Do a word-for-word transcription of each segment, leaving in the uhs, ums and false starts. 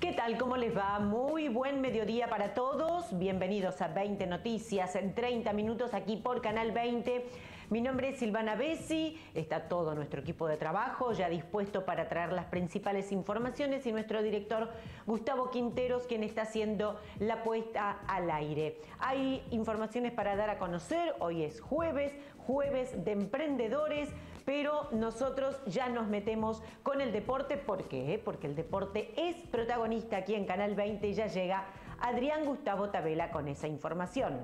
¿Qué tal? ¿Cómo les va? Muy buen mediodía para todos. Bienvenidos a veinte Noticias en treinta minutos aquí por Canal veinte. Mi nombre es Silvana Bessi, está todo nuestro equipo de trabajo ya dispuesto para traer las principales informaciones y nuestro director Gustavo Quinteros, quien está haciendo la puesta al aire. Hay informaciones para dar a conocer, hoy es jueves, jueves de emprendedores, pero nosotros ya nos metemos con el deporte. ¿Por qué? Porque el deporte es protagonista aquí en Canal veinte y ya llega Adrián Gustavo Tabela con esa información.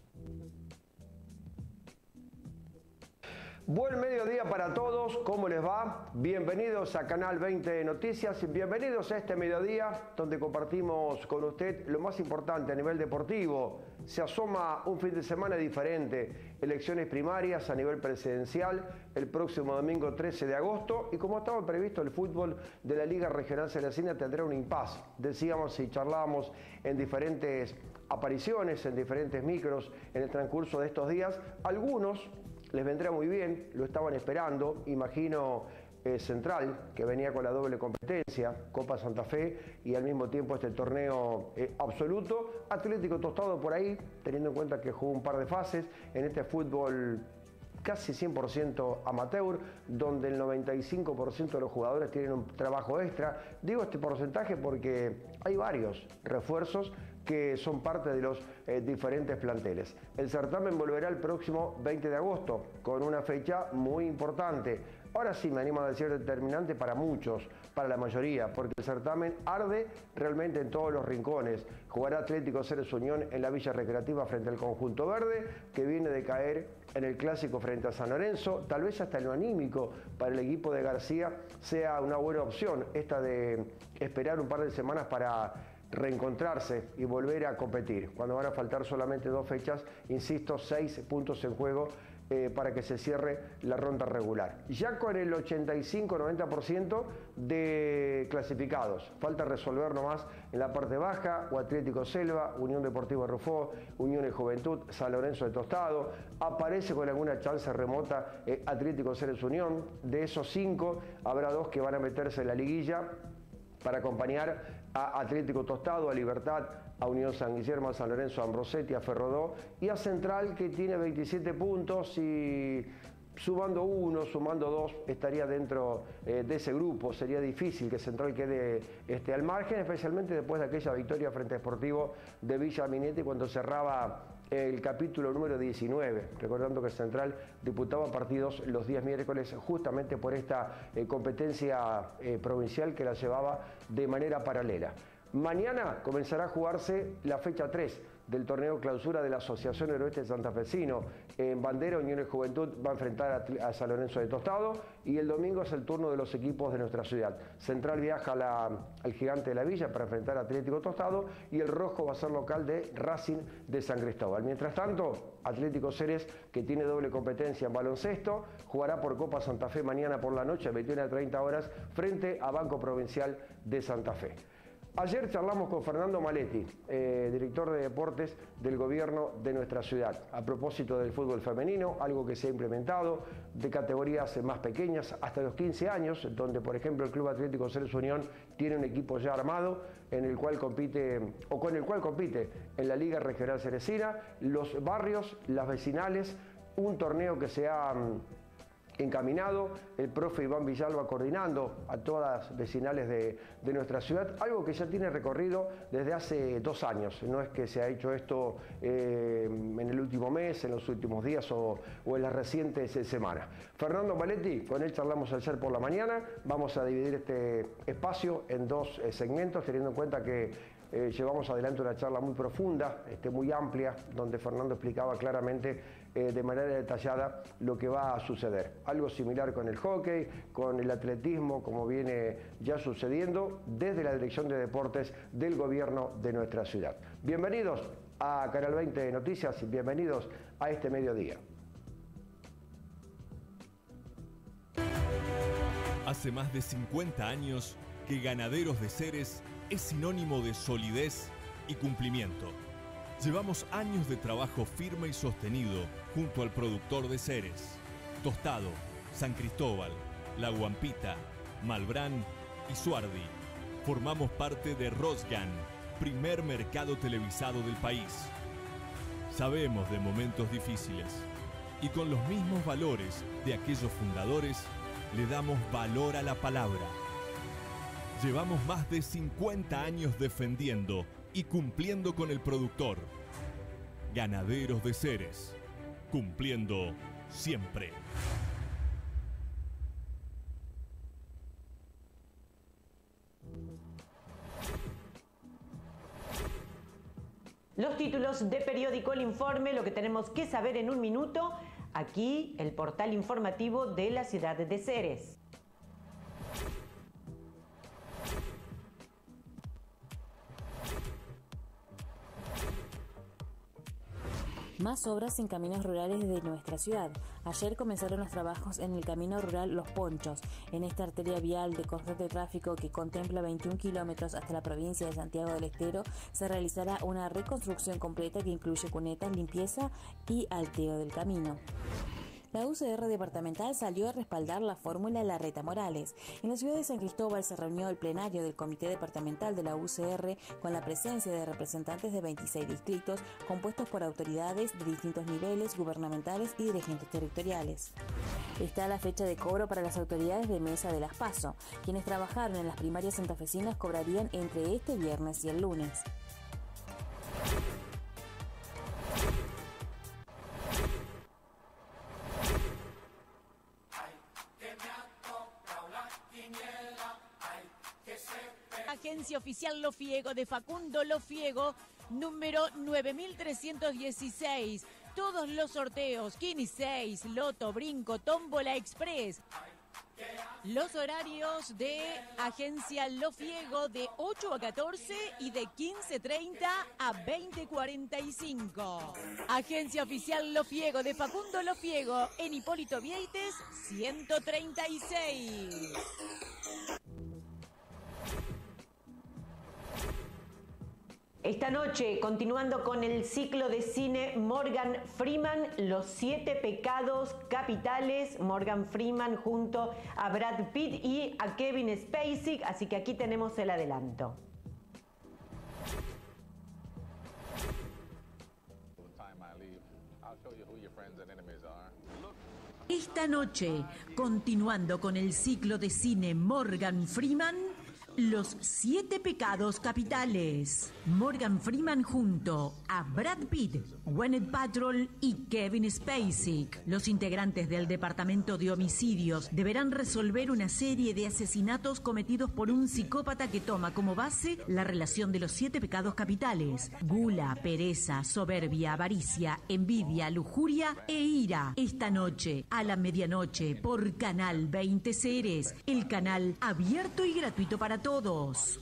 Buen mediodía para todos, ¿cómo les va? Bienvenidos a Canal veinte Noticias, bienvenidos a este mediodía donde compartimos con usted lo más importante a nivel deportivo. Se asoma un fin de semana diferente, elecciones primarias a nivel presidencial el próximo domingo trece de agosto y como estaba previsto el fútbol de la Liga Regional Ceresina tendrá un impasse. Decíamos y charlábamos en diferentes apariciones, en diferentes micros en el transcurso de estos días, algunos les vendría muy bien, lo estaban esperando, imagino eh, Central, que venía con la doble competencia, Copa Santa Fe y al mismo tiempo este torneo eh, absoluto, Atlético Tostado por ahí, teniendo en cuenta que jugó un par de fases en este fútbol casi cien por ciento amateur, donde el noventa y cinco por ciento de los jugadores tienen un trabajo extra. Digo este porcentaje porque hay varios refuerzos que son parte de los eh, diferentes planteles. El certamen volverá el próximo veinte de agosto, con una fecha muy importante. Ahora sí me animo a decir determinante para muchos, para la mayoría, porque el certamen arde realmente en todos los rincones. Jugará Atlético Ceres Unión en la Villa Recreativa frente al conjunto verde, que viene de caer en el clásico frente a San Lorenzo. Tal vez hasta en lo anímico para el equipo de García sea una buena opción esta de esperar un par de semanas para reencontrarse y volver a competir, cuando van a faltar solamente dos fechas, insisto, seis puntos en juego eh, para que se cierre la ronda regular. Ya con el ochenta y cinco a noventa por ciento de clasificados, falta resolver nomás en la parte baja, o Atlético Selva, Unión Deportiva Rufó, Unión de Juventud, San Lorenzo de Tostado, aparece con alguna chance remota eh, Atlético Ceres Unión. De esos cinco, habrá dos que van a meterse en la liguilla para acompañar a Atlético Tostado, a Libertad, a Unión San Guillermo, a San Lorenzo, a Ambrosetti, a Ferrodó y a Central, que tiene veintisiete puntos y sumando uno, sumando dos, estaría dentro eh, de ese grupo. Sería difícil que Central quede este, al margen, especialmente después de aquella victoria frente a Sportivo de Villa Minetti cuando cerraba el capítulo número diecinueve, recordando que Central disputaba partidos los días miércoles justamente por esta eh, competencia eh, provincial que la llevaba de manera paralela. Mañana comenzará a jugarse la fecha tres del torneo clausura de la Asociación Noroeste Santafesino. En Bandera, Unión de Juventud va a enfrentar a, a San Lorenzo de Tostado y el domingo es el turno de los equipos de nuestra ciudad. Central viaja a la, al Gigante de la Villa para enfrentar a Atlético Tostado y el rojo va a ser local de Racing de San Cristóbal. Mientras tanto, Atlético Ceres, que tiene doble competencia en baloncesto, jugará por Copa Santa Fe mañana por la noche a veintiuna a treinta horas frente a Banco Provincial de Santa Fe. Ayer charlamos con Fernando Maletti, eh, director de deportes del gobierno de nuestra ciudad, a propósito del fútbol femenino, algo que se ha implementado de categorías más pequeñas hasta los quince años, donde por ejemplo el Club Atlético Ceres Unión tiene un equipo ya armado en el cual compite, o con el cual compite en la Liga Regional Ceresina, los barrios, las vecinales, un torneo que se ha encaminado, el profe Iván Villalba coordinando a todas las vecinales de, de nuestra ciudad, algo que ya tiene recorrido desde hace dos años, no es que se ha hecho esto eh, en el último mes, en los últimos días o, o en las recientes semanas. Fernando Maletti, con él charlamos ayer por la mañana, vamos a dividir este espacio en dos eh, segmentos, teniendo en cuenta que Eh, llevamos adelante una charla muy profunda, este, muy amplia, donde Fernando explicaba claramente eh, de manera detallada lo que va a suceder. Algo similar con el hockey, con el atletismo, como viene ya sucediendo desde la Dirección de Deportes del Gobierno de nuestra ciudad. Bienvenidos a Canal veinte Noticias y bienvenidos a este mediodía. Hace más de cincuenta años que Ganaderos de Ceres es sinónimo de solidez y cumplimiento. Llevamos años de trabajo firme y sostenido junto al productor de Ceres, Tostado, San Cristóbal, La Guampita, Malbrán y Suardi. Formamos parte de Rosgan, primer mercado televisado del país. Sabemos de momentos difíciles y con los mismos valores de aquellos fundadores le damos valor a la palabra. Llevamos más de cincuenta años defendiendo y cumpliendo con el productor. Ganaderos de Ceres, cumpliendo siempre. Los títulos de periódico El Informe, lo que tenemos que saber en un minuto, aquí el portal informativo de la ciudad de Ceres. Más obras en caminos rurales de nuestra ciudad. Ayer comenzaron los trabajos en el camino rural Los Ponchos. En esta arteria vial de constante tráfico que contempla veintiún kilómetros hasta la provincia de Santiago del Estero, se realizará una reconstrucción completa que incluye cunetas, limpieza y alteo del camino. La U C R departamental salió a respaldar la fórmula Larreta Morales. En la ciudad de San Cristóbal se reunió el plenario del Comité Departamental de la U C R con la presencia de representantes de veintiséis distritos compuestos por autoridades de distintos niveles gubernamentales y dirigentes territoriales. Está la fecha de cobro para las autoridades de mesa de las PASO. Quienes trabajaron en las primarias santafesinas cobrarían entre este viernes y el lunes. Agencia Oficial Lofiego de Facundo Lofiego, número nueve mil trescientos dieciséis. Todos los sorteos, Kini seis, Loto, Brinco, Tómbola Express. Los horarios de Agencia Lofiego de ocho a catorce y de quince treinta a veinte cuarenta y cinco. Agencia Oficial Lofiego de Facundo Lofiego en Hipólito Vieites ciento treinta y seis. Esta noche, continuando con el ciclo de cine Morgan Freeman, Los Siete Pecados Capitales, Morgan Freeman junto a Brad Pitt y a Kevin Spacey, así que aquí tenemos el adelanto. Esta noche, continuando con el ciclo de cine Morgan Freeman, Los Siete Pecados Capitales. Morgan Freeman junto a Brad Pitt, Gwyneth Paltrow y Kevin Spacey. Los integrantes del Departamento de Homicidios deberán resolver una serie de asesinatos cometidos por un psicópata que toma como base la relación de los siete pecados capitales: gula, pereza, soberbia, avaricia, envidia, lujuria e ira. Esta noche, a la medianoche, por Canal veinte Ceres, el canal abierto y gratuito para todos.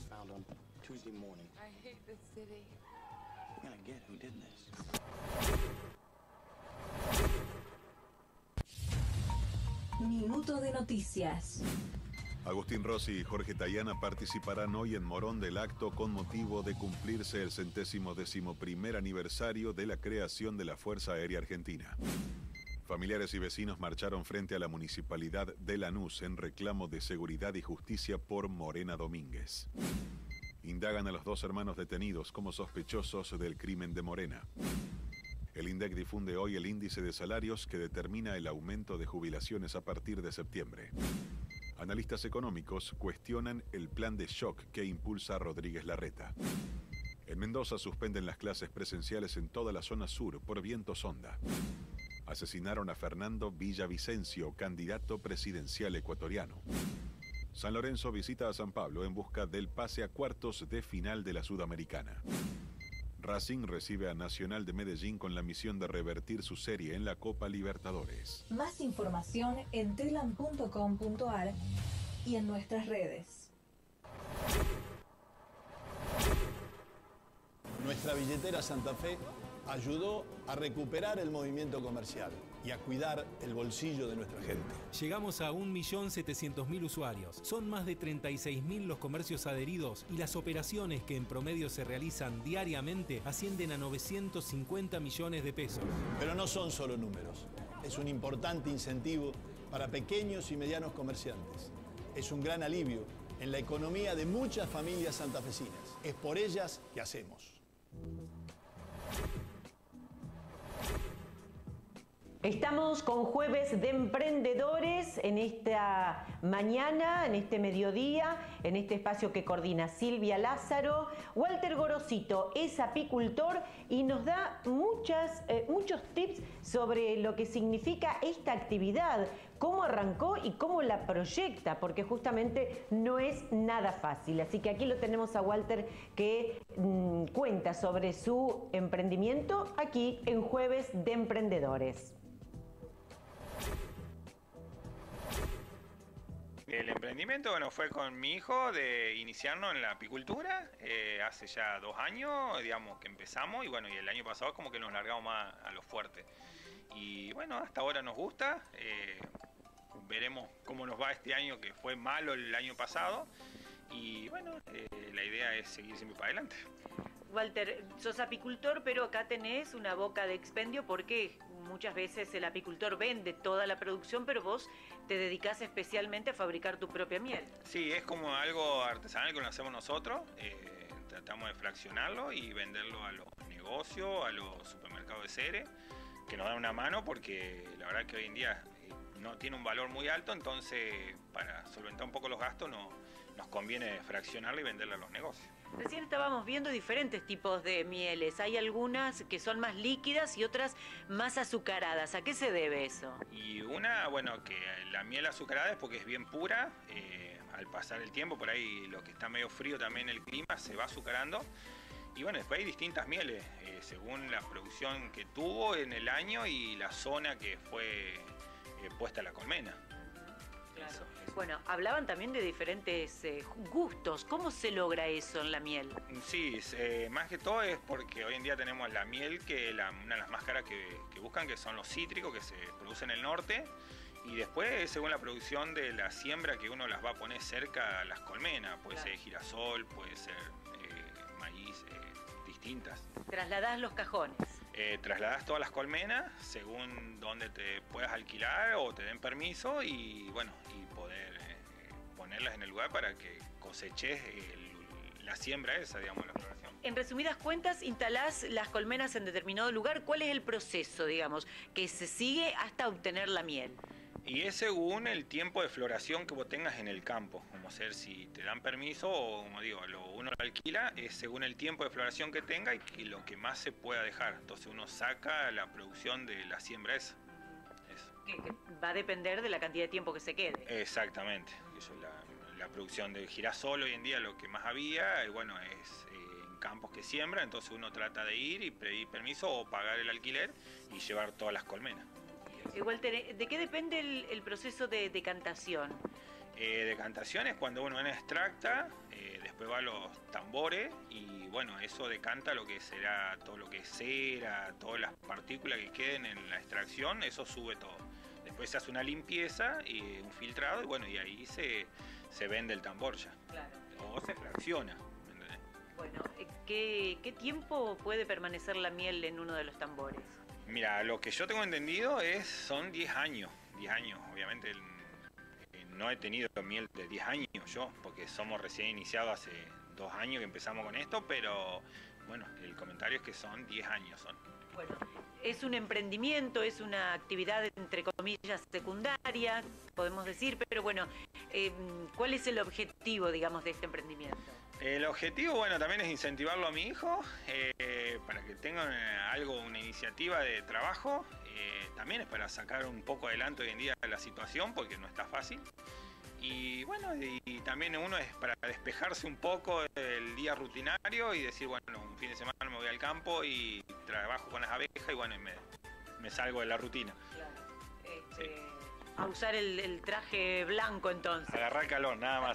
Minuto de noticias. Agustín Rossi y Jorge Tayana participarán hoy en Morón del acto con motivo de cumplirse el centésimo décimo primer aniversario de la creación de la Fuerza Aérea Argentina. Familiares y vecinos marcharon frente a la municipalidad de Lanús en reclamo de seguridad y justicia por Morena Domínguez. Indagan a los dos hermanos detenidos como sospechosos del crimen de Morena. El INDEC difunde hoy el índice de salarios que determina el aumento de jubilaciones a partir de septiembre. Analistas económicos cuestionan el plan de shock que impulsa Rodríguez Larreta. En Mendoza suspenden las clases presenciales en toda la zona sur por viento sonda. Asesinaron a Fernando Villavicencio, candidato presidencial ecuatoriano. San Lorenzo visita a San Pablo en busca del pase a cuartos de final de la Sudamericana. Racing recibe a Nacional de Medellín con la misión de revertir su serie en la Copa Libertadores. Más información en telam punto com punto ar y en nuestras redes. Nuestra billetera Santa Fe ayudó a recuperar el movimiento comercial y a cuidar el bolsillo de nuestra gente. Llegamos a un millón setecientos mil usuarios. Son más de treinta y seis mil los comercios adheridos y las operaciones que en promedio se realizan diariamente ascienden a novecientos cincuenta millones de pesos. Pero no son solo números. Es un importante incentivo para pequeños y medianos comerciantes. Es un gran alivio en la economía de muchas familias santafesinas. Es por ellas que hacemos. Estamos con Jueves de Emprendedores en esta mañana, en este mediodía, en este espacio que coordina Silvia Lázaro. Walter Gorosito es apicultor y nos da muchas, eh, muchos tips sobre lo que significa esta actividad, cómo arrancó y cómo la proyecta, porque justamente no es nada fácil. Así que aquí lo tenemos a Walter que mmm, cuenta sobre su emprendimiento aquí en Jueves de Emprendedores. El emprendimiento, bueno, fue con mi hijo de iniciarnos en la apicultura, eh, hace ya dos años, digamos, que empezamos, y bueno, y el año pasado como que nos largamos más a lo fuerte. Y bueno, hasta ahora nos gusta, eh, veremos cómo nos va este año, que fue malo el año pasado, y bueno, eh, la idea es seguir siempre para adelante. Walter, sos apicultor, pero acá tenés una boca de expendio porque muchas veces el apicultor vende toda la producción, pero vos te dedicás especialmente a fabricar tu propia miel. Sí, es como algo artesanal que lo hacemos nosotros, eh, tratamos de fraccionarlo y venderlo a los negocios, a los supermercados de seres, que nos dan una mano porque la verdad que hoy en día eh, no tiene un valor muy alto, entonces para solventar un poco los gastos no, nos conviene fraccionarlo y venderlo a los negocios. Recién estábamos viendo diferentes tipos de mieles. Hay algunas que son más líquidas y otras más azucaradas. ¿A qué se debe eso? Y una, bueno, que la miel azucarada es porque es bien pura. Eh, al pasar el tiempo, por ahí lo que está medio frío también el clima, se va azucarando. Y bueno, después hay distintas mieles, eh, según la producción que tuvo en el año y la zona que fue eh, puesta la colmena. Claro. Eso, eso. Bueno, hablaban también de diferentes eh, gustos. ¿Cómo se logra eso en la miel? Sí, eh, más que todo es porque hoy en día tenemos la miel, que la, una de las más caras que, que buscan, que son los cítricos, que se producen en el norte. Y después, según la producción de la siembra, que uno las va a poner cerca a las colmenas. Puede claro. ser girasol, puede ser eh, maíz, eh, distintas. ¿Trasladás los cajones? Eh, trasladás todas las colmenas según donde te puedas alquilar o te den permiso y bueno, y poder eh, ponerlas en el lugar para que coseches el, la siembra esa, digamos, la floración. En resumidas cuentas, instalás las colmenas en determinado lugar. ¿Cuál es el proceso, digamos, que se sigue hasta obtener la miel? Y es según el tiempo de floración que vos tengas en el campo, como ser si te dan permiso o, como digo, lo, uno lo alquila, es según el tiempo de floración que tenga y, y lo que más se pueda dejar. Entonces uno saca la producción de la siembra esa. Eso. Que, que va a depender de la cantidad de tiempo que se quede. Exactamente. Eso, la, la producción de girasol hoy en día lo que más había, y bueno, es eh, en campos que siembra, entonces uno trata de ir y pedir permiso o pagar el alquiler y llevar todas las colmenas. Walter, ¿de qué depende el, el proceso de decantación? Eh, decantación es cuando uno extracta, eh, después va a los tambores y bueno, eso decanta lo que será todo lo que es cera, todas las partículas que queden en la extracción, eso sube todo. Después se hace una limpieza y un filtrado y bueno, y ahí se, se vende el tambor ya. Claro. O se fracciona. Bueno, ¿qué, qué tiempo puede permanecer la miel en uno de los tambores? Mira, lo que yo tengo entendido es son diez años, diez años, obviamente eh, no he tenido miel de diez años yo, porque somos recién iniciados hace dos años que empezamos con esto, pero bueno, el comentario es que son diez años. Son. Bueno, es un emprendimiento, es una actividad entre comillas secundaria, podemos decir, pero bueno, eh, ¿cuál es el objetivo, digamos, de este emprendimiento? El objetivo, bueno, también es incentivarlo a mi hijo eh, para que tengan algo, una iniciativa de trabajo. Eh, también es para sacar un poco adelante hoy en día la situación porque no está fácil. Y bueno, y, y también uno es para despejarse un poco del día rutinario y decir, bueno, un fin de semana me voy al campo y trabajo con las abejas y bueno, y me, me salgo de la rutina. Claro. Este... Sí. A usar el, el traje blanco entonces. Agarrar calor, nada más.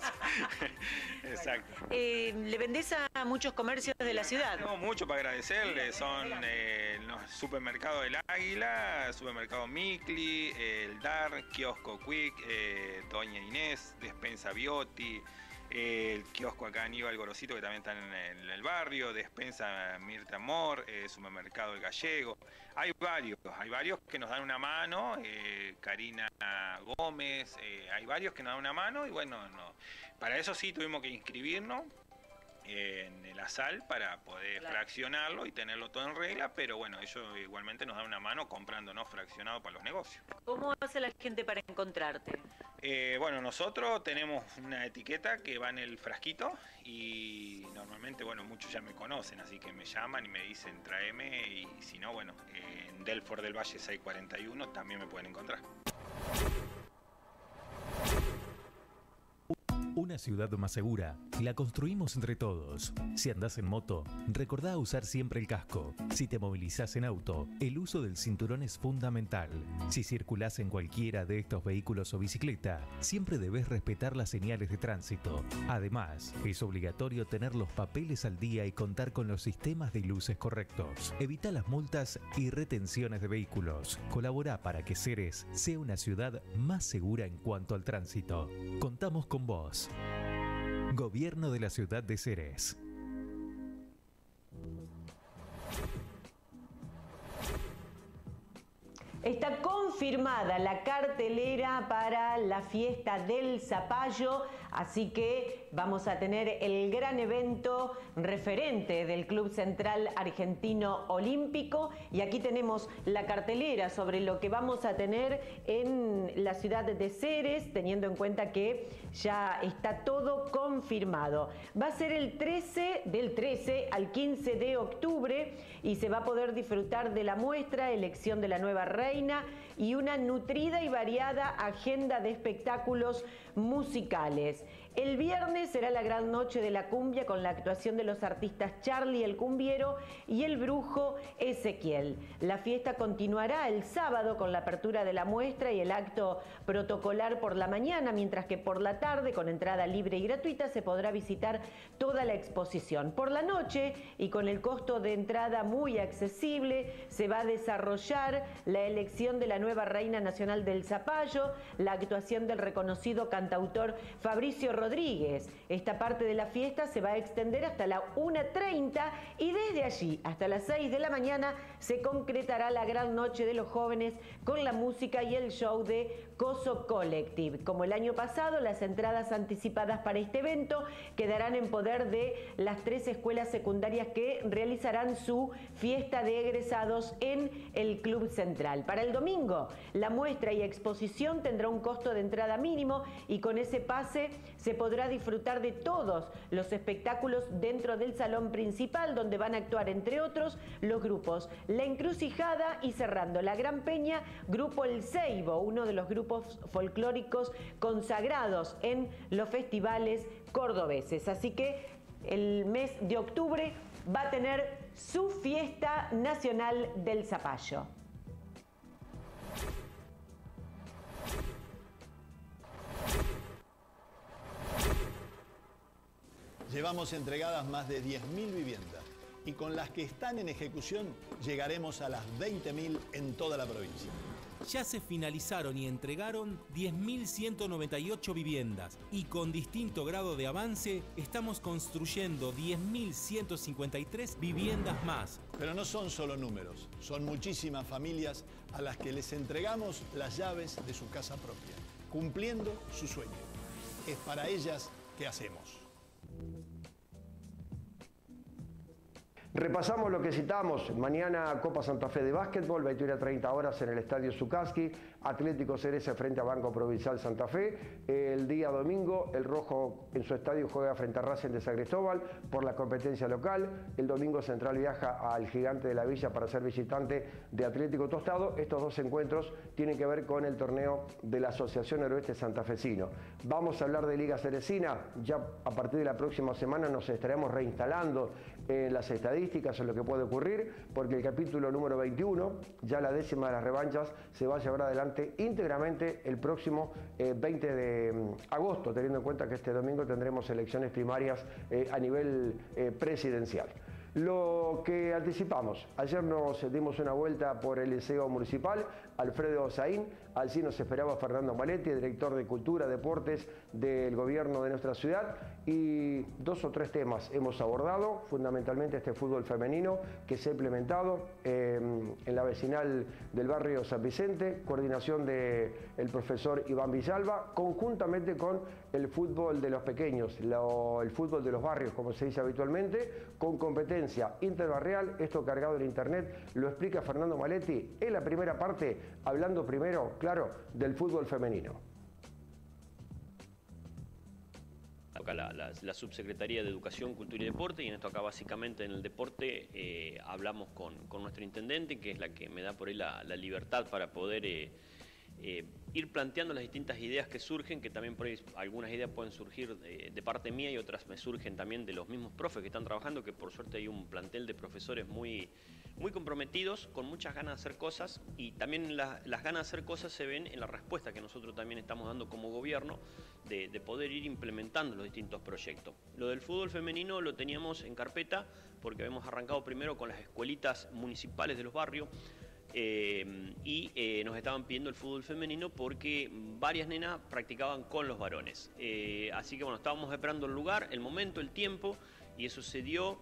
Exacto. Bueno, eh, ¿le vendés a muchos comercios de la ciudad? Tengo mucho para agradecerle. Son eh, los supermercados del Águila, supermercado Micli, el D A R, Kiosco Quick, eh, Doña Inés, Despensa Biotti, eh, el kiosco acá Aníbal Gorosito, que también está en el, en el barrio, Despensa Mirta Amor, eh, Supermercado El Gallego. Hay varios, hay varios que nos dan una mano, eh, Karina Gómez, eh, hay varios que nos dan una mano y bueno, no, para eso sí tuvimos que inscribirnos en el ASAL para poder claro. fraccionarlo y tenerlo todo en regla, pero bueno, ellos igualmente nos dan una mano comprándonos fraccionado para los negocios. ¿Cómo hace la gente para encontrarte? Eh, bueno, nosotros tenemos una etiqueta que va en el frasquito y normalmente, bueno, muchos ya me conocen, así que me llaman y me dicen tráeme y si no, bueno, eh, en Delfort del Valle seiscientos cuarenta y uno también me pueden encontrar. Una ciudad más segura la construimos entre todos. Si andás en moto, recordá usar siempre el casco. Si te movilizás en auto, el uso del cinturón es fundamental. Si circulás en cualquiera de estos vehículos o bicicleta, siempre debes respetar las señales de tránsito. Además, es obligatorio tener los papeles al día y contar con los sistemas de luces correctos. Evita las multas y retenciones de vehículos. Colabora para que Ceres sea una ciudad más segura en cuanto al tránsito. Contamos con vos. Gobierno de la Ciudad de Ceres. Está confirmada la cartelera para la fiesta del Zapallo, así que vamos a tener el gran evento referente del Club Central Argentino Olímpico y aquí tenemos la cartelera sobre lo que vamos a tener en la ciudad de Ceres, teniendo en cuenta que ya está todo confirmado. Va a ser el trece, del trece al quince de octubre y se va a poder disfrutar de la muestra, elección de la nueva reina y una nutrida y variada agenda de espectáculos musicales. El viernes será la gran noche de la cumbia con la actuación de los artistas Charlie el Cumbiero y el brujo Ezequiel. La fiesta continuará el sábado con la apertura de la muestra y el acto protocolar por la mañana, mientras que por la tarde, con entrada libre y gratuita, se podrá visitar toda la exposición. Por la noche, y con el costo de entrada muy accesible, se va a desarrollar la elección de la nueva reina nacional del Zapallo, la actuación del reconocido cantautor Fabricio Rodríguez. Rodríguez. Esta parte de la fiesta se va a extender hasta la una treinta y desde allí hasta las seis de la mañana se concretará la gran noche de los jóvenes con la música y el show de Coso Collective. Como el año pasado, las entradas anticipadas para este evento quedarán en poder de las tres escuelas secundarias que realizarán su fiesta de egresados en el Club Central. Para el domingo, la muestra y exposición tendrá un costo de entrada mínimo y con ese pase se podrá disfrutar de todos los espectáculos dentro del salón principal, donde van a actuar, entre otros, los grupos La Encrucijada y cerrando la Gran Peña, Grupo El Ceibo, uno de los grupos folclóricos consagrados en los festivales cordobeses. Así que el mes de octubre va a tener su fiesta nacional del Zapallo. Llevamos entregadas más de diez mil viviendas y con las que están en ejecución llegaremos a las veinte mil en toda la provincia. Ya se finalizaron y entregaron diez mil ciento noventa y ocho viviendas y con distinto grado de avance estamos construyendo diez mil ciento cincuenta y tres viviendas más. Pero no son solo números, son muchísimas familias a las que les entregamos las llaves de su casa propia, cumpliendo su sueño. Es para ellas que hacemos. Repasamos lo que citamos. Mañana Copa Santa Fe de básquetbol, veintiuna a treinta horas en el Estadio Zucasqui. Atlético Ceres frente a Banco Provincial Santa Fe. El día domingo, el Rojo en su estadio juega frente a Racing de San Cristóbal por la competencia local. El domingo Central viaja al Gigante de la Villa para ser visitante de Atlético Tostado. Estos dos encuentros tienen que ver con el torneo de la Asociación Noroeste Santafesino. Vamos a hablar de Liga Ceresina. Ya a partir de la próxima semana nos estaremos reinstalando en las estadísticas en lo que puede ocurrir, porque el capítulo número veintiuno, ya la décima de las revanchas, se va a llevar adelante íntegramente el próximo eh, veinte de agosto, teniendo en cuenta que este domingo tendremos elecciones primarias eh, a nivel eh, presidencial. Lo que anticipamos, ayer nos dimos una vuelta por el Liceo Municipal, Alfredo Saín, allí nos esperaba Fernando Maletti, director de Cultura, Deportes del gobierno de nuestra ciudad, y dos o tres temas hemos abordado, fundamentalmente este fútbol femenino que se ha implementado eh, en la vecinal del barrio San Vicente, coordinación del profesor Iván Villalba, conjuntamente con el fútbol de los pequeños, lo, el fútbol de los barrios, como se dice habitualmente, con competencia interbarrial, esto cargado en internet, lo explica Fernando Maletti en la primera parte, hablando primero, claro, del fútbol femenino. Acá la, la, la Subsecretaría de Educación, Cultura y Deporte, y en esto acá básicamente en el deporte eh, hablamos con, con nuestro intendente, que es la que me da por ahí la, la libertad para poder eh, eh, ir planteando las distintas ideas que surgen, que también por ahí algunas ideas pueden surgir de, de parte mía y otras me surgen también de los mismos profes que están trabajando, que por suerte hay un plantel de profesores muy, muy comprometidos, con muchas ganas de hacer cosas, y también la, las ganas de hacer cosas se ven en la respuesta que nosotros también estamos dando como gobierno, de, de poder ir implementando los distintos proyectos. Lo del fútbol femenino lo teníamos en carpeta porque habíamos arrancado primero con las escuelitas municipales de los barrios, Eh, y eh, nos estaban pidiendo el fútbol femenino porque varias nenas practicaban con los varones. Eh, así que bueno, estábamos esperando el lugar, el momento, el tiempo, y eso se dio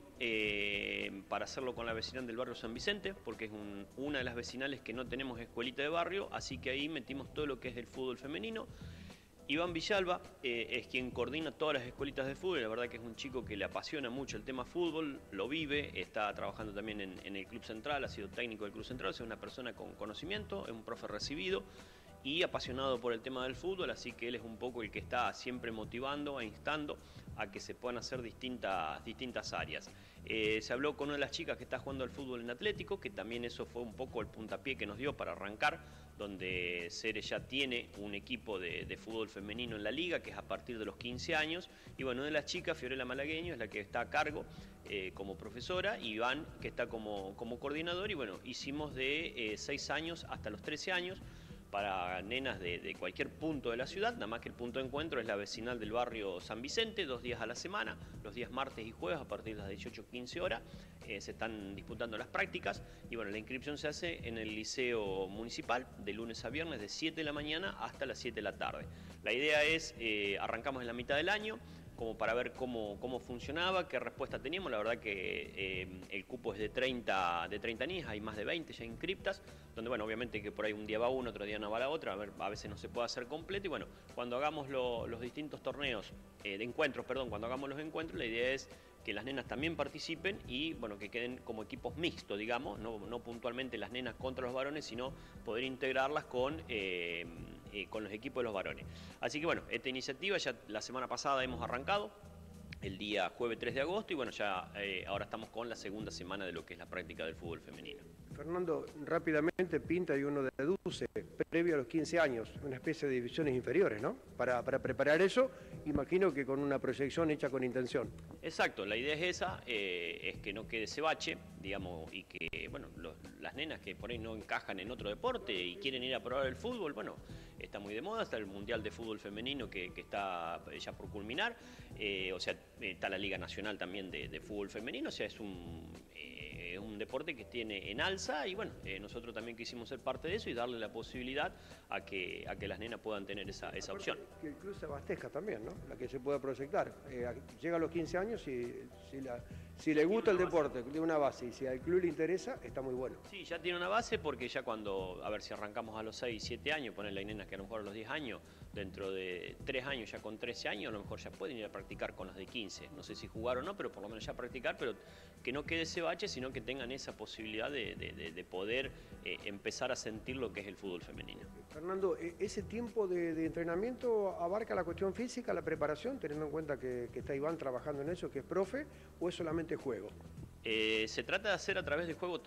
eh, para hacerlo con la vecinal del barrio San Vicente, porque es un, una de las vecinales que no tenemos escuelita de barrio, así que ahí metimos todo lo que es el fútbol femenino. Iván Villalba eh, es quien coordina todas las escuelitas de fútbol, la verdad que es un chico que le apasiona mucho el tema fútbol, lo vive, está trabajando también en, en el Club Central, ha sido técnico del Club Central, es una persona con conocimiento, es un profe recibido y apasionado por el tema del fútbol, así que él es un poco el que está siempre motivando e instando a que se puedan hacer distintas, distintas áreas. Eh, se habló con una de las chicas que está jugando al fútbol en Atlético, que también eso fue un poco el puntapié que nos dio para arrancar, donde Ceres ya tiene un equipo de, de fútbol femenino en la liga, que es a partir de los quince años, y bueno, una de las chicas, Fiorella Malagueño, es la que está a cargo eh, como profesora, y Iván, que está como, como coordinador, y bueno, hicimos de eh, seis años hasta los trece años, para nenas de, de cualquier punto de la ciudad, nada más que el punto de encuentro es la vecinal del barrio San Vicente, dos días a la semana, los días martes y jueves a partir de las dieciocho quince horas, eh, se están disputando las prácticas y bueno, la inscripción se hace en el Liceo Municipal de lunes a viernes de siete de la mañana hasta las siete de la tarde. La idea es, eh, arrancamos en la mitad del año, como para ver cómo, cómo funcionaba, qué respuesta teníamos. La verdad que eh, el cupo es de treinta, de treinta niñas, hay más de veinte ya inscriptas, donde bueno, obviamente que por ahí un día va uno, otro día no va la otra, a, ver, a veces no se puede hacer completo, y bueno, cuando hagamos lo, los distintos torneos, eh, de encuentros, perdón, cuando hagamos los encuentros, la idea es que las nenas también participen y bueno, que queden como equipos mixtos, digamos, no, no puntualmente las nenas contra los varones, sino poder integrarlas con, eh, eh, con los equipos de los varones. Así que bueno, esta iniciativa ya la semana pasada hemos arrancado, el día jueves tres de agosto, y bueno, ya eh, ahora estamos con la segunda semana de lo que es la práctica del fútbol femenino. Fernando, rápidamente pinta y uno deduce, previo a los quince años, una especie de divisiones inferiores, ¿no? Para, para preparar eso, imagino que con una proyección hecha con intención. Exacto, la idea es esa, eh, es que no quede ese bache, digamos, y que, bueno, los, las nenas que por ahí no encajan en otro deporte y quieren ir a probar el fútbol, bueno, está muy de moda, está el Mundial de Fútbol Femenino que, que está ya por culminar, eh, o sea, está la Liga Nacional también de, de Fútbol Femenino, o sea, es un... Eh, un deporte que tiene en alza y bueno, eh, nosotros también quisimos ser parte de eso y darle la posibilidad a que, a que las nenas puedan tener esa, esa opción. Que el club se abastezca también, ¿no? La que se pueda proyectar. Eh, llega a los quince años y si, la, si le gusta el deporte, de una base, y si al club le interesa, está muy bueno. Sí, ya tiene una base porque ya cuando, a ver si arrancamos a los seis, siete años, ponerle a nenas que a lo mejor a los diez años, dentro de tres años, ya con trece años, a lo mejor ya pueden ir a practicar con las de quince. No sé si jugar o no, pero por lo menos ya practicar, pero que no quede ese bache, sino que tengan esa posibilidad de, de, de poder eh, empezar a sentir lo que es el fútbol femenino. Fernando, ¿ese tiempo de, de entrenamiento abarca la cuestión física, la preparación, teniendo en cuenta que, que está Iván trabajando en eso, que es profe, o es solamente juego? Eh, se trata de hacer a través del juego todo.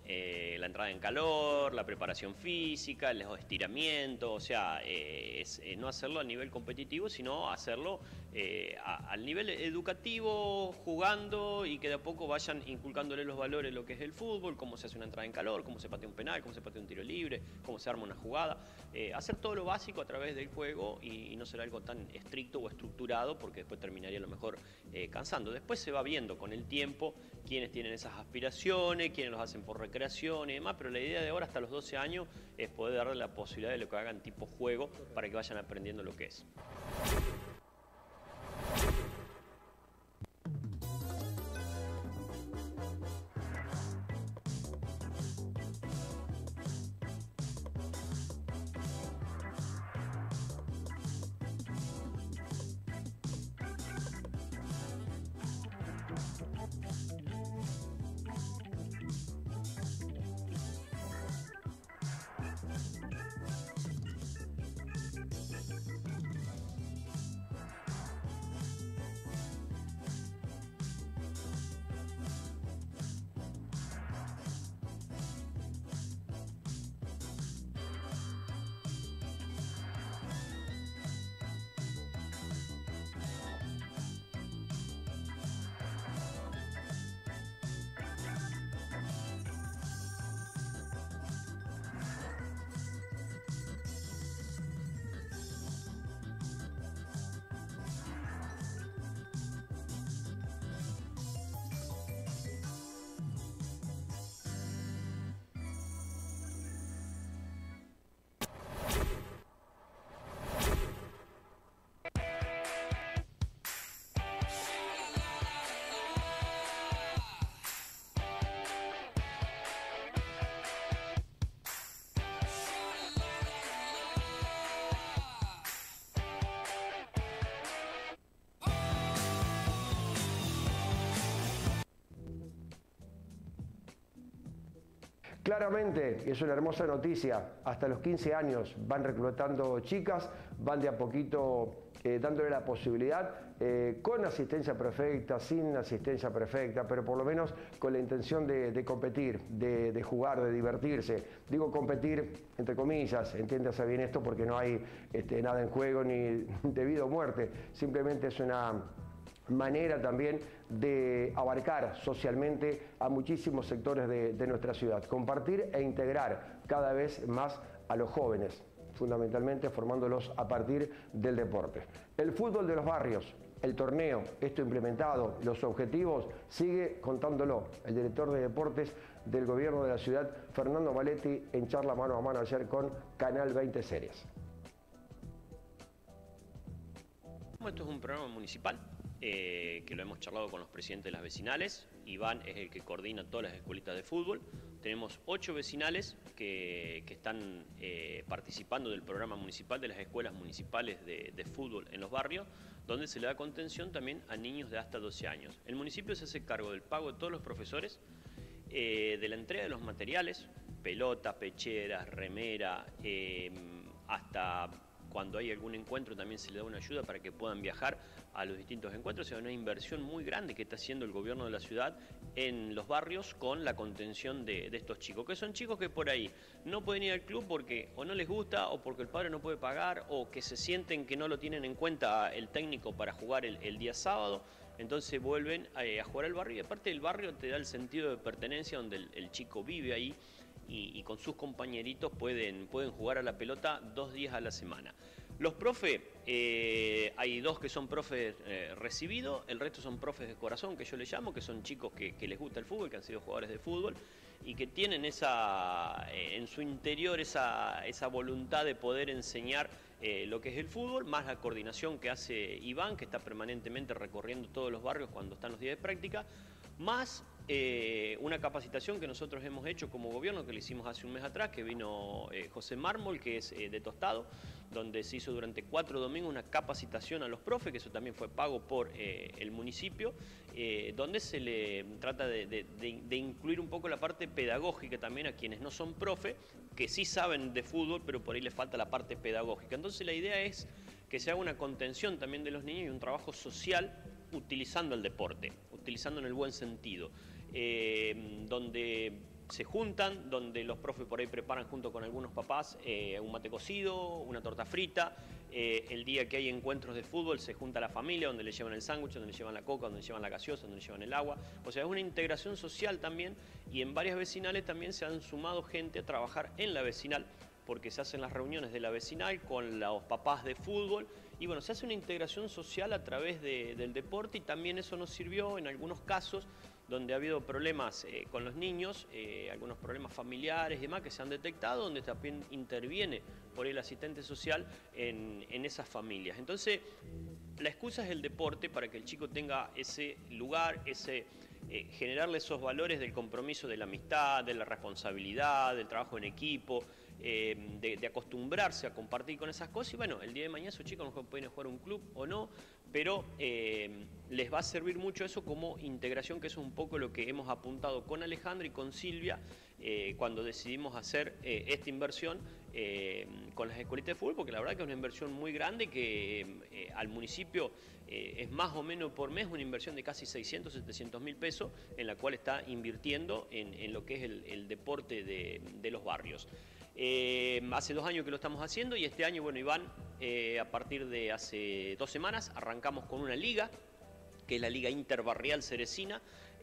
eh, la entrada en calor, la preparación física, los estiramientos, o sea, eh, es, eh, no hacerlo a nivel competitivo, sino hacerlo eh, a, al nivel educativo, jugando y que de a poco vayan inculcándole los valores de lo que es el fútbol, cómo se hace una entrada en calor, cómo se patea un penal, cómo se patea un tiro libre, cómo se arma una jugada. Eh, hacer todo lo básico a través del juego y, y no ser algo tan estricto o estructurado, porque después terminaría a lo mejor eh, cansando. Después se va viendo con el tiempo quiénes tienen esas aspiraciones, quiénes los hacen por recreación y demás, pero la idea de ahora hasta los doce años es poder darle la posibilidad de lo que hagan tipo juego para que vayan aprendiendo lo que es. Claramente es una hermosa noticia, hasta los quince años van reclutando chicas, van de a poquito eh, dándole la posibilidad, eh, con asistencia perfecta, sin asistencia perfecta, pero por lo menos con la intención de, de competir, de, de jugar, de divertirse. Digo competir entre comillas, entiéndase bien esto porque no hay este, nada en juego ni de vida o muerte, simplemente es una manera también de abarcar socialmente a muchísimos sectores de, de nuestra ciudad, compartir e integrar cada vez más a los jóvenes, fundamentalmente formándolos a partir del deporte. El fútbol de los barrios, el torneo, esto implementado, los objetivos, sigue contándolo el director de deportes del gobierno de la ciudad, Fernando Maletti, en charla mano a mano ayer con Canal veinte Series. Esto es un programa municipal. Eh, que lo hemos charlado con los presidentes de las vecinales. Iván es el que coordina todas las escuelitas de fútbol. Tenemos ocho vecinales que, que están eh, participando del programa municipal de las escuelas municipales de, de fútbol en los barrios, donde se le da contención también a niños de hasta doce años. El municipio se hace cargo del pago de todos los profesores, eh, de la entrega de los materiales, pelota, pecheras, remera, eh, hasta cuando hay algún encuentro también se le da una ayuda para que puedan viajar a los distintos encuentros. Es una inversión muy grande que está haciendo el gobierno de la ciudad en los barrios con la contención de, de estos chicos, que son chicos que por ahí no pueden ir al club porque o no les gusta o porque el padre no puede pagar o que se sienten que no lo tienen en cuenta el técnico para jugar el, el día sábado. Entonces vuelven a, a jugar al barrio y aparte el barrio te da el sentido de pertenencia donde el, el chico vive ahí y, y con sus compañeritos pueden, pueden jugar a la pelota dos días a la semana. Los profes, eh, hay dos que son profes eh, recibidos, el resto son profes de corazón, que yo les llamo, que son chicos que, que les gusta el fútbol, que han sido jugadores de fútbol y que tienen esa, eh, en su interior esa, esa voluntad de poder enseñar eh, lo que es el fútbol, más la coordinación que hace Iván, que está permanentemente recorriendo todos los barrios cuando están los días de práctica, más eh, una capacitación que nosotros hemos hecho como gobierno, que le hicimos hace un mes atrás, que vino eh, José Mármol, que es eh, de Tostado, donde se hizo durante cuatro domingos una capacitación a los profes, que eso también fue pago por eh, el municipio, eh, donde se le trata de, de, de, de incluir un poco la parte pedagógica también a quienes no son profe, que sí saben de fútbol, pero por ahí les falta la parte pedagógica. Entonces la idea es que se haga una contención también de los niños y un trabajo social utilizando el deporte, utilizando en el buen sentido, eh, donde se juntan, donde los profes por ahí preparan junto con algunos papás eh, un mate cocido, una torta frita. Eh, el día que hay encuentros de fútbol se junta la familia, donde le llevan el sándwich, donde le llevan la coca, donde le llevan la gaseosa, donde le llevan el agua. O sea, es una integración social también, y en varias vecinales también se han sumado gente a trabajar en la vecinal, porque se hacen las reuniones de la vecinal con los papás de fútbol, y bueno, se hace una integración social a través de, del deporte, y también eso nos sirvió en algunos casos donde ha habido problemas eh, con los niños, eh, algunos problemas familiares y demás que se han detectado, donde también interviene por el asistente social en, en esas familias. Entonces, la excusa es el deporte para que el chico tenga ese lugar, ese eh, generarle esos valores del compromiso, de la amistad, de la responsabilidad, del trabajo en equipo, eh, de, de acostumbrarse a compartir con esas cosas. Y bueno, el día de mañana esos chicos a lo mejor pueden jugar un club o no, pero eh, les va a servir mucho eso como integración, que eso es un poco lo que hemos apuntado con Alejandra y con Silvia eh, cuando decidimos hacer eh, esta inversión eh, con las escuelitas de fútbol, porque la verdad que es una inversión muy grande que eh, al municipio eh, es más o menos por mes una inversión de casi seiscientos, setecientos mil pesos, en la cual está invirtiendo en, en lo que es el, el deporte de, de los barrios. Eh, hace dos años que lo estamos haciendo, y este año, bueno, Iván, eh, a partir de hace dos semanas arrancamos con una liga, que es la Liga Interbarrial Cerecina,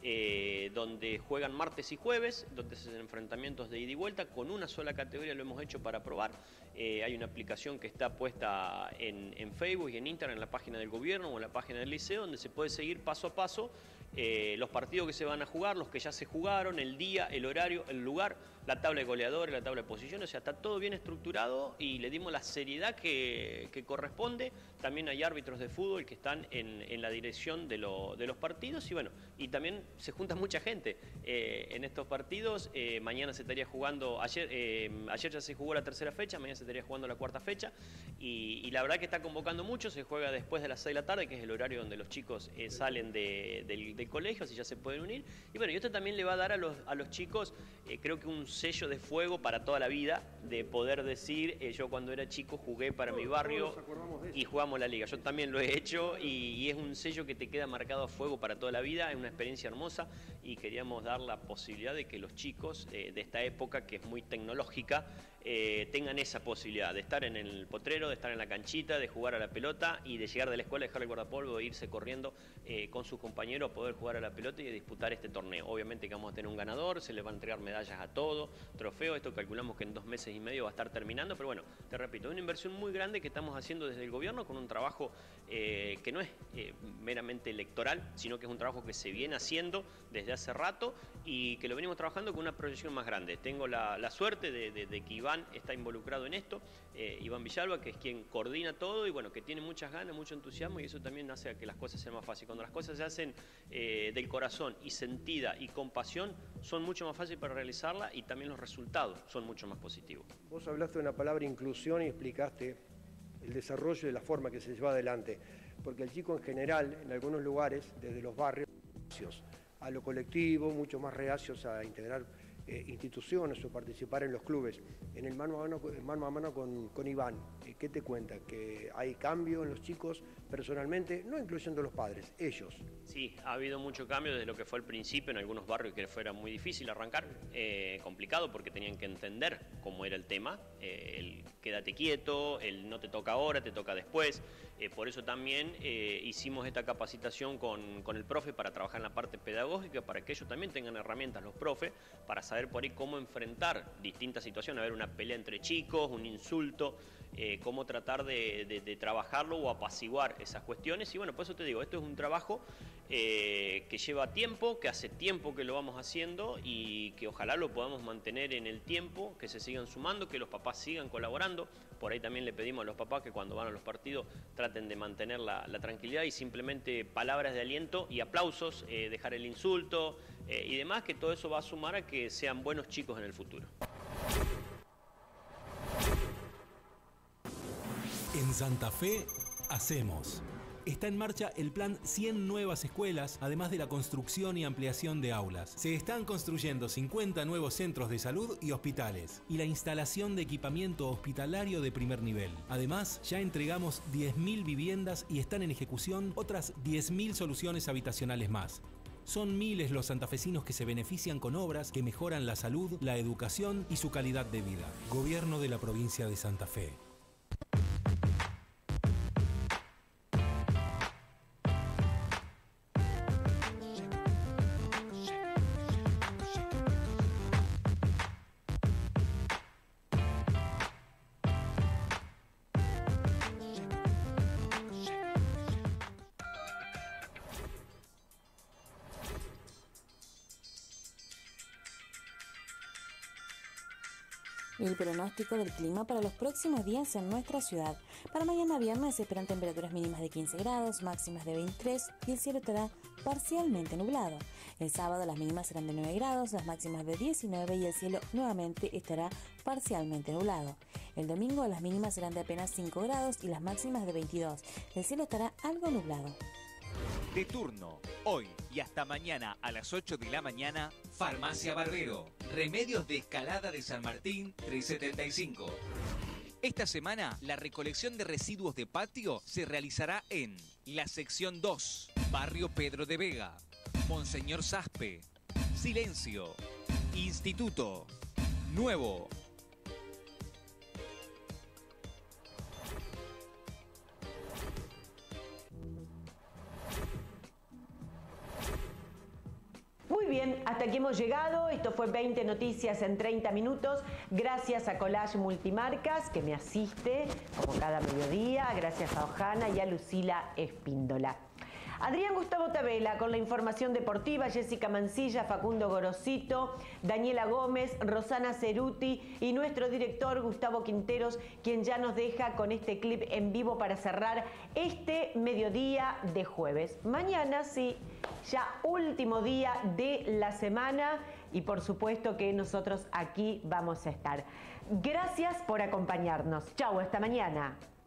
eh, donde juegan martes y jueves, donde se hacen enfrentamientos de ida y vuelta, con una sola categoría lo hemos hecho para probar. Eh, hay una aplicación que está puesta en, en Facebook y en Instagram, en la página del gobierno o en la página del liceo, donde se puede seguir paso a paso eh, los partidos que se van a jugar, los que ya se jugaron, el día, el horario, el lugar, la tabla de goleadores, la tabla de posiciones. O sea, está todo bien estructurado y le dimos la seriedad que, que corresponde. También hay árbitros de fútbol que están en, en la dirección de, lo, de los partidos, y bueno, y también se junta mucha gente eh, en estos partidos. Eh, mañana se estaría jugando, ayer, eh, ayer ya se jugó la tercera fecha, mañana se estaría jugando la cuarta fecha, y, y la verdad que está convocando mucho. Se juega después de las seis de la tarde, que es el horario donde los chicos eh, salen de, del, del colegio, así ya se pueden unir. Y bueno, y esto también le va a dar a los, a los chicos, eh, creo que un sello de fuego para toda la vida, de poder decir, eh, yo cuando era chico jugué para mi barrio y jugamos la liga. Yo también lo he hecho, y, y es un sello que te queda marcado a fuego para toda la vida. Es una experiencia hermosa, y queríamos dar la posibilidad de que los chicos eh, de esta época, que es muy tecnológica, eh, tengan esa posibilidad de estar en el potrero, de estar en la canchita, de jugar a la pelota, y de llegar de la escuela, dejar el guardapolvo e irse corriendo eh, con sus compañeros a poder jugar a la pelota y a disputar este torneo. Obviamente que vamos a tener un ganador, se les van a entregar medallas a todo, trofeo. Esto calculamos que en dos meses y medio va a estar terminando, pero bueno, te repito, es una inversión muy grande que estamos haciendo desde el gobierno, con un trabajo eh, que no es eh, meramente electoral, sino que es un trabajo que se viene haciendo desde hace rato, y que lo venimos trabajando con una proyección más grande. Tengo la, la suerte de, de, de que Iván está involucrado en esto, eh, Iván Villalba, que es quien coordina todo, y bueno, que tiene muchas ganas, mucho entusiasmo, y eso también hace a que las cosas sean más fáciles. Cuando las cosas se hacen eh, del corazón y sentida y con pasión, son mucho más fáciles para realizarla, y también los resultados son mucho más positivos. Vos hablaste de una palabra inclusión y explicaste el desarrollo de la forma que se lleva adelante, porque el chico en general, en algunos lugares, desde los barrios, a lo colectivo, mucho más reacios a integrar eh, instituciones o participar en los clubes. En el mano a mano, mano, a mano con, con Iván, eh, ¿qué te cuenta? ¿Que hay cambio en los chicos personalmente, no incluyendo los padres, ellos? Sí, ha habido mucho cambio desde lo que fue al principio en algunos barrios, que fuera muy difícil arrancar, eh, complicado, porque tenían que entender cómo era el tema, eh, el quédate quieto, el no te toca ahora, te toca después. Eh, por eso también eh, hicimos esta capacitación con, con el profe para trabajar en la parte pedagógica, para que ellos también tengan herramientas, los profes, para saber por ahí cómo enfrentar distintas situaciones, a ver, una pelea entre chicos, un insulto, eh, cómo tratar de, de, de trabajarlo o apaciguar esas cuestiones. Y bueno, por eso te digo, esto es un trabajo eh, que lleva tiempo, que hace tiempo que lo vamos haciendo, y que ojalá lo podamos mantener en el tiempo, que se sigan sumando, que los papás sigan colaborando. Por ahí también le pedimos a los papás que cuando van a los partidos traten de mantener la, la tranquilidad, y simplemente palabras de aliento y aplausos, eh, dejar el insulto eh, y demás, que todo eso va a sumar a que sean buenos chicos en el futuro. En Santa Fe, hacemos. Está en marcha el plan cien nuevas escuelas, además de la construcción y ampliación de aulas. Se están construyendo cincuenta nuevos centros de salud y hospitales, y la instalación de equipamiento hospitalario de primer nivel. Además, ya entregamos diez mil viviendas y están en ejecución otras diez mil soluciones habitacionales más. Son miles los santafesinos que se benefician con obras que mejoran la salud, la educación y su calidad de vida. Gobierno de la provincia de Santa Fe. El pronóstico del clima para los próximos días en nuestra ciudad. Para mañana viernes se esperan temperaturas mínimas de quince grados, máximas de veintitrés y el cielo estará parcialmente nublado. El sábado las mínimas serán de nueve grados, las máximas de diecinueve y el cielo nuevamente estará parcialmente nublado. El domingo las mínimas serán de apenas cinco grados y las máximas de veintidós. El cielo estará algo nublado. De turno, hoy y hasta mañana a las ocho de la mañana, Farmacia Barbero, Remedios de Escalada de San Martín, trescientos setenta y cinco. Esta semana, la recolección de residuos de patio se realizará en la sección dos, Barrio Pedro de Vega, Monseñor Saspe, Silencio, Instituto, Nuevo. Muy bien, hasta aquí hemos llegado. Esto fue veinte noticias en treinta minutos. Gracias a Collage Multimarcas, que me asiste como cada mediodía. Gracias a Ojana y a Lucila Espíndola. Adrián Gustavo Tabela con la información deportiva, Jessica Mancilla, Facundo Gorosito, Daniela Gómez, Rosana Ceruti y nuestro director Gustavo Quinteros, quien ya nos deja con este clip en vivo para cerrar este mediodía de jueves. Mañana sí, ya último día de la semana y por supuesto que nosotros aquí vamos a estar. Gracias por acompañarnos. Chau, hasta mañana.